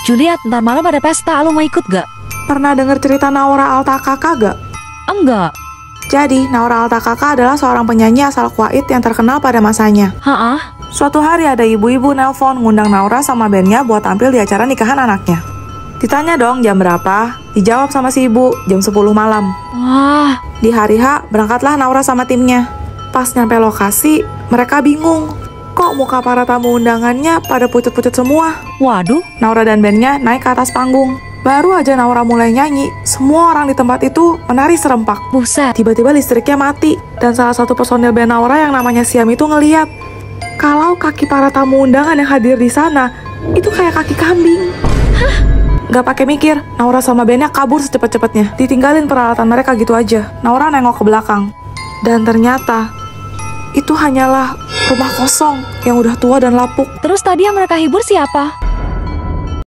Juliet, ntar malam ada pesta, lo mau ikut gak? Pernah denger cerita Naura Altakaka gak? Enggak. Jadi, Naura Altakaka adalah seorang penyanyi asal Kuwait yang terkenal pada masanya. Hah? Suatu hari ada ibu-ibu nelpon ngundang Naura sama bandnya buat tampil di acara nikahan anaknya. Ditanya dong jam berapa, dijawab sama si ibu, jam 10 malam. Wah, Di hari H, berangkatlah Naura sama timnya. Pas nyampe lokasi, mereka bingung. Kok muka para tamu undangannya pada pucet-pucet semua? waduh. Naura dan bandnya naik ke atas panggung. Baru aja Naura mulai nyanyi, semua orang di tempat itu menari serempak. Buset. Tiba-tiba listriknya mati, dan salah satu personil band Naura yang namanya Siam itu ngeliat kalau kaki para tamu undangan yang hadir di sana itu kayak kaki kambing. Gak pakai mikir, Naura sama bandnya kabur secepat-cepatnya. Ditinggalin peralatan mereka gitu aja. Naura nengok ke belakang, dan ternyata itu hanyalah rumah kosong yang udah tua dan lapuk. Terus tadi yang mereka hibur siapa?